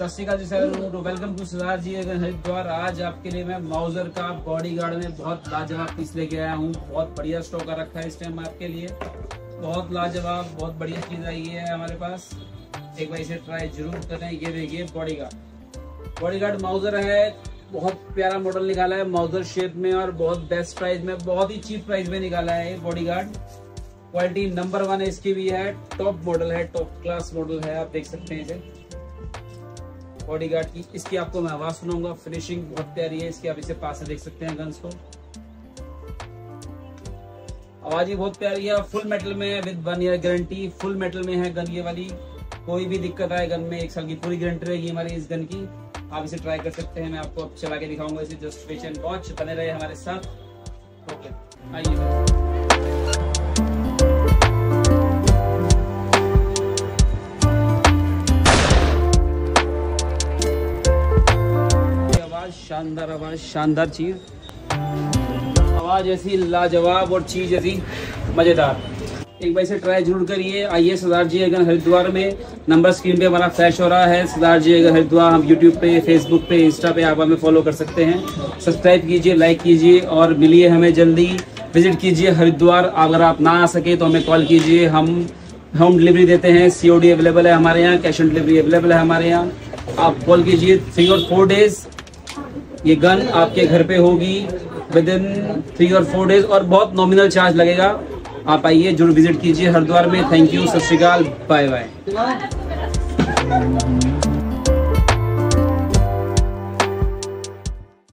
सत Sri Akal ji sir, welcome to Sardar ji Haridwar. आज आपके लिए मैं माउजर का बॉडीगार्ड में बहुत लाजवाब पीस लेके आया हूँ। बहुत बढ़िया स्टॉक रखा है इस टाइम आपके लिए। बहुत लाजवाब, बहुत बढ़िया चीज आई है हमारे पास। एक बार इसे ट्राई जरूर करें। ये देखिए बॉडीगार्ड माउजर है। बहुत प्यारा मॉडल निकाला है माउजर शेप में और बहुत बेस्ट प्राइस में, बहुत ही चीप प्राइस में निकाला है ये बॉडीगार्ड। क्वालिटी नंबर 1 है इसकी भी है। टॉप मॉडल है, टॉप क्लास मॉडल है। आप देख सकते हैं इसे बॉडीगार्ड की। इसकी आपको मैं आवाज सुनाऊंगा। फिनिशिंग बहुत प्यारी है इसकी। आप इसे पास से देख सकते हैं गन्स को। आवाज ही बहुत प्यारी है। फुल मेटल में है with 1 year guarantee. Full metal में है गन ये वाली। कोई भी दिक्कत आए गन में 1 साल की पूरी गारंटी रहेगी हमारी इस गन की। आप इसे ट्राई कर सकते हैं। मैं आपको अब चला के दिखाऊंगा इसे। जस्ट वेट एंड वॉच, बने रहे हमारे साथ। ओके आइए। शानदार आवाज, शानदार चीज, आवाज ऐसी लाजवाब और चीज ऐसी मजेदार। एक बार इसे ट्राई जरूर करिए। आइए सरदार जी अगर हरिद्वार में। नंबर स्क्रीन पे हमारा फ्लैश हो रहा है। सरदार जी अगर हरिद्वार। हम यूट्यूब पे, फेसबुक पे, इंस्टा पे आप हमें फॉलो कर सकते हैं। सब्सक्राइब कीजिए, लाइक कीजिए और मिलिए हमें जल्दी। विजिट कीजिए हरिद्वार। अगर आप ना आ सके तो हमें कॉल कीजिए। हम होम डिलीवरी देते हैं। COD अवेलेबल है हमारे यहाँ। कैश ऑन डिलीवरी अवेलेबल है हमारे यहाँ। आप कॉल कीजिए। 3 और 4 डेज ये गन आपके घर पे होगी विद इन 3 और 4 डेज और बहुत नॉमिनल चार्ज लगेगा। आप आइए, जरूर विजिट कीजिए हरिद्वार में। थैंक यू, सत श्री अकाल, बाय बाय।